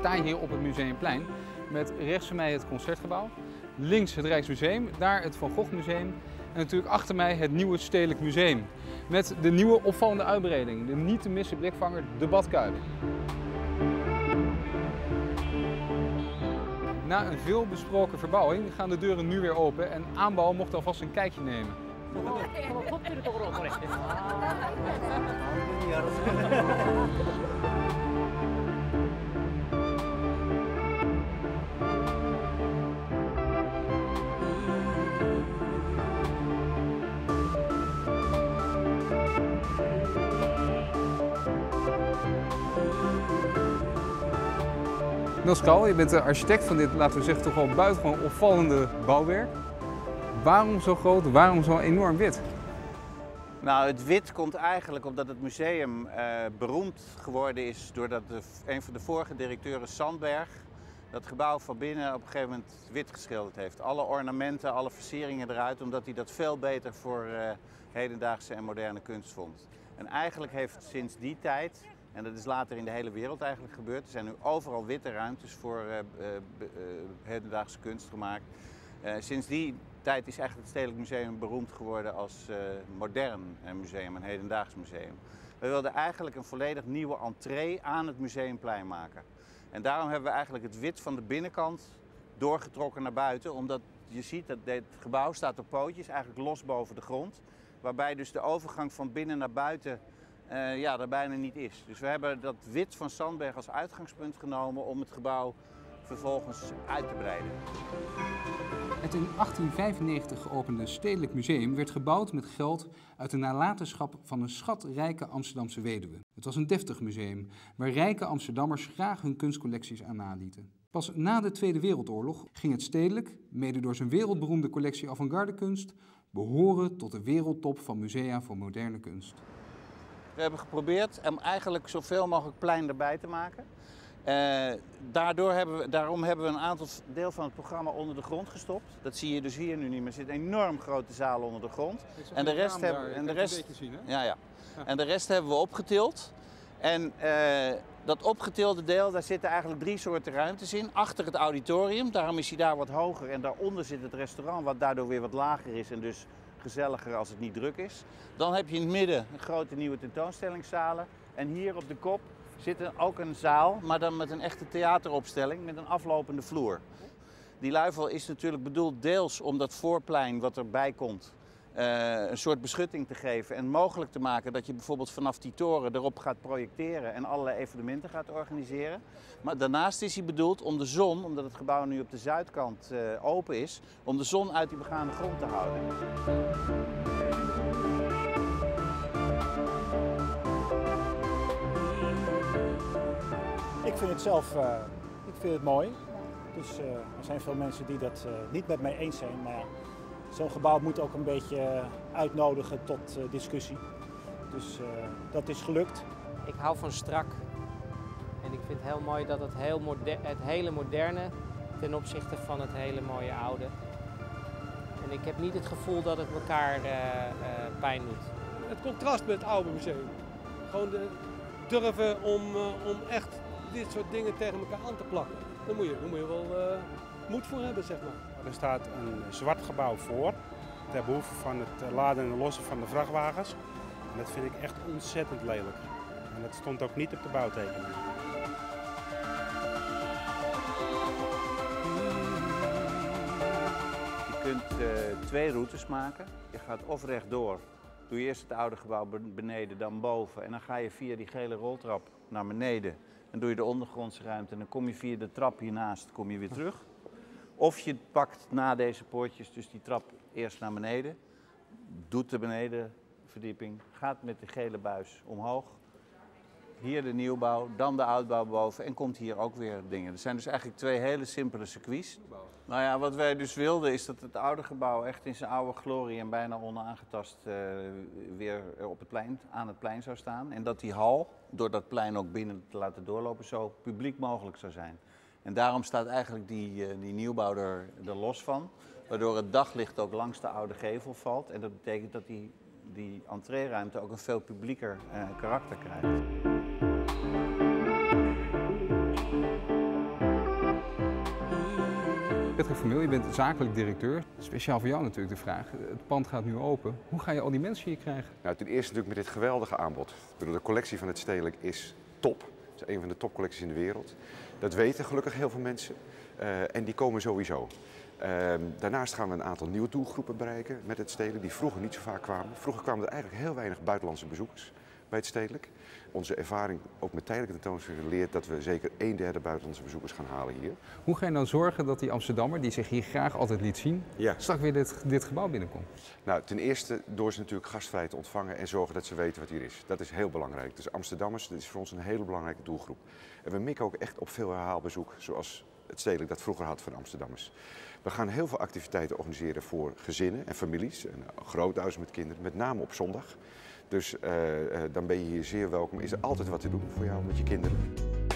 sta hier op het Museumplein met rechts van mij het Concertgebouw, links het Rijksmuseum, daar het Van Gogh Museum en natuurlijk achter mij het nieuwe Stedelijk Museum. Met de nieuwe opvallende uitbreiding, de niet te missen blikvanger, de Badkuip. Na een veel besproken verbouwing gaan de deuren nu weer open en aanbouw mocht alvast een kijkje nemen. Niels Krauw, je bent de architect van dit, laten we zeggen, toch wel buitengewoon opvallende bouwwerk. Waarom zo groot, waarom zo enorm wit? Nou, het wit komt eigenlijk omdat het museum beroemd geworden is doordat een van de vorige directeuren, Sandberg, dat gebouw van binnen op een gegeven moment wit geschilderd heeft. Alle ornamenten, alle versieringen eruit, omdat hij dat veel beter voor hedendaagse en moderne kunst vond. En eigenlijk heeft sinds die tijd, en dat is later in de hele wereld eigenlijk gebeurd, er zijn nu overal witte ruimtes voor hedendaagse kunst gemaakt. Sinds die tijd is eigenlijk het Stedelijk Museum beroemd geworden als modern museum, een hedendaags museum. We wilden eigenlijk een volledig nieuwe entree aan het Museumplein maken. En daarom hebben we eigenlijk het wit van de binnenkant doorgetrokken naar buiten, omdat je ziet dat dit gebouw staat op pootjes, eigenlijk los boven de grond, waarbij dus de overgang van binnen naar buiten er bijna niet is. Dus we hebben dat wit van Sandberg als uitgangspunt genomen om het gebouw vervolgens uit te breiden. Het in 1895 geopende Stedelijk Museum werd gebouwd met geld uit de nalatenschap van een schatrijke Amsterdamse weduwe. Het was een deftig museum waar rijke Amsterdammers graag hun kunstcollecties aan nalieten. Pas na de Tweede Wereldoorlog ging het Stedelijk, mede door zijn wereldberoemde collectie avant-garde kunst, behoren tot de wereldtop van musea voor moderne kunst. We hebben geprobeerd om eigenlijk zoveel mogelijk plein erbij te maken. Daarom hebben we een aantal deel van het programma onder de grond gestopt. Dat zie je dus hier nu niet meer. Er zit een enorm grote zaal onder de grond. En de rest hebben we opgetild. En dat opgetilde deel, daar zitten eigenlijk 3 soorten ruimtes in. Achter het auditorium, daarom is hij daar wat hoger. En daaronder zit het restaurant, wat daardoor weer wat lager is en dus gezelliger als het niet druk is. Dan heb je in het midden een grote nieuwe tentoonstellingszalen. En hier op de kop zit ook een zaal, maar dan met een echte theateropstelling met een aflopende vloer. Die luifel is natuurlijk bedoeld deels om dat voorplein wat erbij komt een soort beschutting te geven en mogelijk te maken dat je bijvoorbeeld vanaf die toren erop gaat projecteren en allerlei evenementen gaat organiseren. Maar daarnaast is hij bedoeld om de zon, omdat het gebouw nu op de zuidkant open is, om de zon uit die begane grond te houden. Ik vind het zelf mooi. Dus er zijn veel mensen die dat niet met mij eens zijn. Maar zo'n gebouw moet ook een beetje uitnodigen tot discussie. Dus dat is gelukt. Ik hou van strak. En ik vind het heel mooi dat het hele moderne ten opzichte van het hele mooie oude. En ik heb niet het gevoel dat het elkaar pijn doet. Het contrast met het oude museum. Gewoon durven om echt dit soort dingen tegen elkaar aan te plakken. Daar moet je wel moed voor hebben, zeg maar. Er staat een zwart gebouw voor, ter behoeve van het laden en lossen van de vrachtwagens. En dat vind ik echt ontzettend lelijk. En dat stond ook niet op de bouwtekening. Je kunt 2 routes maken. Je gaat of rechtdoor, doe je eerst het oude gebouw beneden, dan boven. En dan ga je via die gele roltrap naar beneden. Dan doe je de ondergrondse ruimte en dan kom je via de trap hiernaast weer terug. Of je pakt na deze poortjes dus die trap eerst naar beneden, doet de benedenverdieping, gaat met de gele buis omhoog. Hier de nieuwbouw, dan de oudbouw boven en komt hier ook weer dingen. Er zijn dus eigenlijk 2 hele simpele circuits. Nou ja, wat wij dus wilden is dat het oude gebouw echt in zijn oude glorie en bijna onaangetast weer op het plein, aan het plein zou staan. En dat die hal, door dat plein ook binnen te laten doorlopen, zo publiek mogelijk zou zijn. En daarom staat eigenlijk die nieuwbouw er los van, waardoor het daglicht ook langs de oude gevel valt. En dat betekent dat die entreeruimte ook een veel publieker karakter krijgt. Patrick Vermeulen, je bent zakelijk directeur. Speciaal voor jou natuurlijk de vraag. Het pand gaat nu open. Hoe ga je al die mensen hier krijgen? Nou, ten eerste natuurlijk met dit geweldige aanbod. Ik bedoel, de collectie van het Stedelijk is top. Het is een van de topcollecties in de wereld. Dat weten gelukkig heel veel mensen. En die komen sowieso. Daarnaast gaan we een aantal nieuwe doelgroepen bereiken met het Stedelijk die vroeger niet zo vaak kwamen. Vroeger kwamen er eigenlijk heel weinig buitenlandse bezoekers bij het Stedelijk. Onze ervaring, ook met tijdelijke tentoonstellingen, leert dat we zeker 1/3 buitenlandse bezoekers gaan halen hier. Hoe ga je nou zorgen dat die Amsterdammer, die zich hier graag altijd liet zien, straks weer dit gebouw binnenkomt? Nou, ten eerste door ze natuurlijk gastvrij te ontvangen en zorgen dat ze weten wat hier is. Dat is heel belangrijk. Dus Amsterdammers, dat is voor ons een hele belangrijke doelgroep. En we mikken ook echt op veel herhaalbezoek, zoals het Stedelijk dat vroeger had voor Amsterdammers. We gaan heel veel activiteiten organiseren voor gezinnen en families, en grootouders met kinderen, met name op zondag. Dus dan ben je hier zeer welkom. Is er altijd wat te doen voor jou met je kinderen.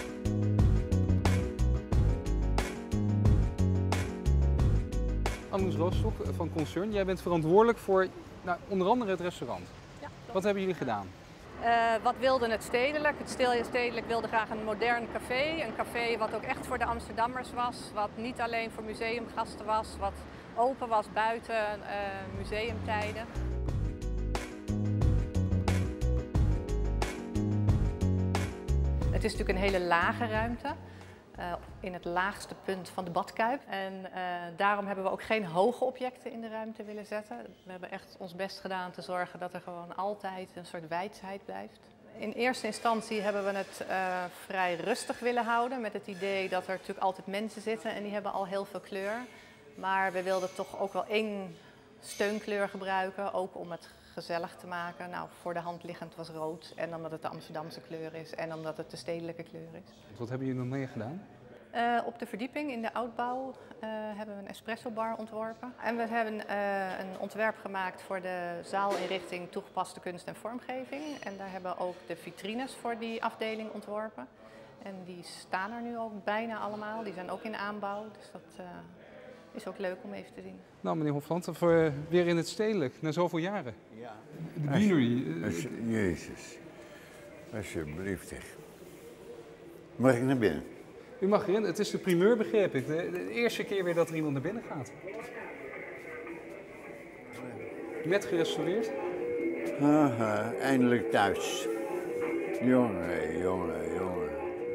Anoes Roostok van Concern, jij bent verantwoordelijk voor onder andere het restaurant. Ja, wat hebben jullie gedaan? Wat wilde het Stedelijk? Het Stedelijk wilde graag een modern café. Een café wat ook echt voor de Amsterdammers was. Wat niet alleen voor museumgasten was. Wat open was buiten museumtijden. Het is natuurlijk een hele lage ruimte. In het laagste punt van de badkuip. En daarom hebben we ook geen hoge objecten in de ruimte willen zetten. We hebben echt ons best gedaan te zorgen dat er gewoon altijd een soort wijdsheid blijft. In eerste instantie hebben we het vrij rustig willen houden. Met het idee dat er natuurlijk altijd mensen zitten en die hebben al heel veel kleur. Maar we wilden toch ook wel één steunkleur gebruiken. Ook om het gezellig te maken. Nou, voor de hand liggend was rood. En omdat het de Amsterdamse kleur is en omdat het de stedelijke kleur is. Wat hebben jullie nog meer gedaan? Op de verdieping in de oudbouw hebben we een espressobar ontworpen. En we hebben een ontwerp gemaakt voor de zaalinrichting toegepaste kunst en vormgeving. En daar hebben we ook de vitrines voor die afdeling ontworpen. En die staan er nu ook bijna allemaal. Die zijn ook in aanbouw. Dus dat is ook leuk om even te zien. Nou, meneer Hofland, weer in het Stedelijk, na zoveel jaren. Ja. De Beanery. Jezus, alsjeblieft. Mag ik naar binnen? U mag erin, het is de primeur, begreep ik. De eerste keer weer dat er iemand naar binnen gaat. Net gerestaureerd. Aha, eindelijk thuis. Jongen, jongen, jongen.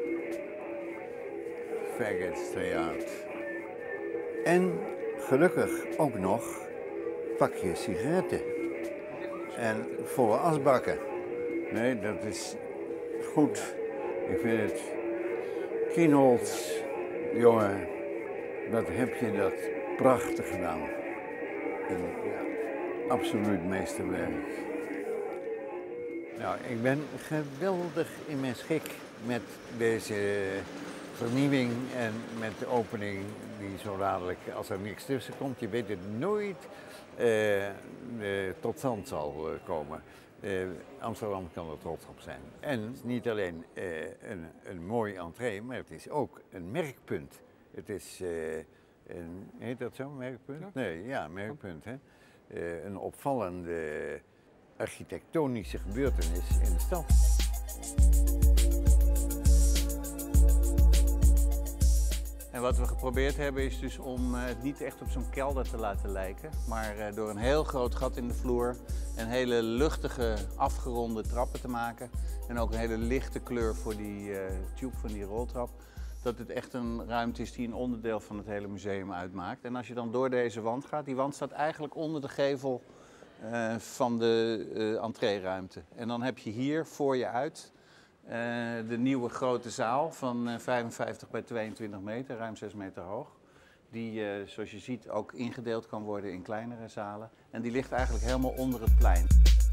Faggots theater. En gelukkig ook nog pakje sigaretten. En volle asbakken. Nee, dat is goed. Ik vind het... Kienholz, jongen, wat heb je dat prachtig gedaan. En, ja, absoluut meesterwerk. Nou, ik ben geweldig in mijn schik met deze vernieuwing en met de opening die zo dadelijk, als er niks tussen komt, je weet het nooit, tot stand zal komen. Amsterdam kan er trots op zijn. En het is niet alleen een mooi entree, maar het is ook een merkpunt. Het is heet dat zo, merkpunt? Ja. Nee, ja, merkpunt. Hè? Een opvallende architectonische gebeurtenis in de stad. En wat we geprobeerd hebben is dus om het niet echt op zo'n kelder te laten lijken, maar door een heel groot gat in de vloer en hele luchtige afgeronde trappen te maken en ook een hele lichte kleur voor die tube van die roltrap, dat het echt een ruimte is die een onderdeel van het hele museum uitmaakt. En als je dan door deze wand gaat, die wand staat eigenlijk onder de gevel van de entreeruimte. En dan heb je hier voor je uit de nieuwe grote zaal van 55 bij 22 meter, ruim 6 meter hoog. Die, zoals je ziet, ook ingedeeld kan worden in kleinere zalen. En die ligt eigenlijk helemaal onder het plein.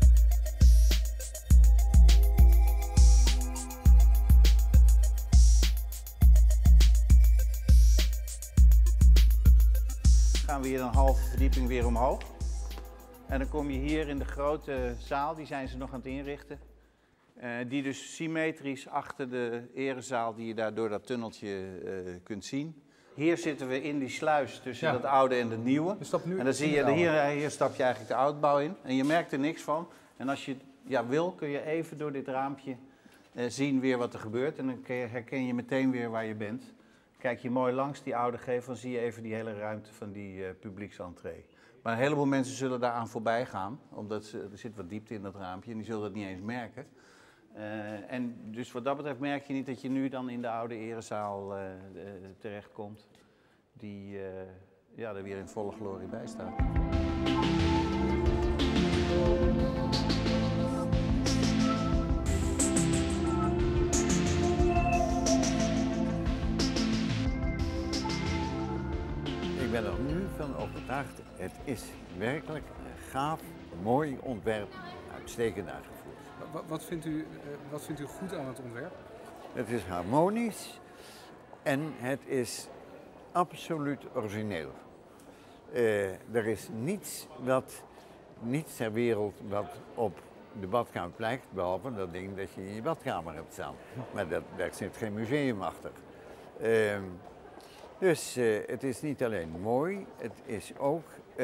Gaan we hier een halve verdieping weer omhoog. En dan kom je hier in de grote zaal, die zijn ze nog aan het inrichten. Die dus symmetrisch achter de erezaal die je daar door dat tunneltje kunt zien. Hier zitten we in die sluis tussen dat oude en het nieuwe. En dan zie je, hier stap je eigenlijk de oudbouw in. En je merkt er niks van. En als je wil, kun je even door dit raampje zien weer wat er gebeurt. En dan herken je meteen weer waar je bent. Kijk je mooi langs die oude gevel, dan zie je even die hele ruimte van die publieksentree. Maar een heleboel mensen zullen daaraan voorbij gaan, omdat er zit wat diepte in dat raampje en die zullen dat niet eens merken. En dus wat dat betreft merk je niet dat je nu dan in de oude erezaal terechtkomt, die er weer in volle glorie bij staat. Ik ben er nu van overtuigd, het is werkelijk een gaaf, mooi ontwerp, uitstekend uitgevoerd. Wat vindt u goed aan het ontwerp? Het is harmonisch en het is absoluut origineel. Er is niets ter wereld wat op de badkamer lijkt, behalve dat ding dat je in je badkamer hebt staan. Maar daar zit geen museum achter. Dus het is niet alleen mooi, het is ook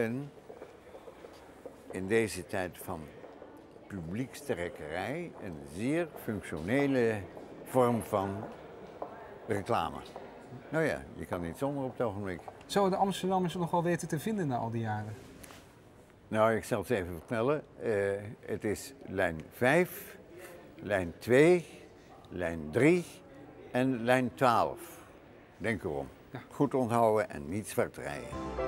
in deze tijd van publiekstrekkerij, een zeer functionele vorm van reclame. Nou ja, je kan niet zonder op het ogenblik. Zouden de Amsterdammers nog wel weten te vinden na al die jaren? Nou, ik zal het even vertellen. Het is lijn 5, lijn 2, lijn 3 en lijn 12. Denk erom. Ja. Goed onthouden en niet zwart rijden.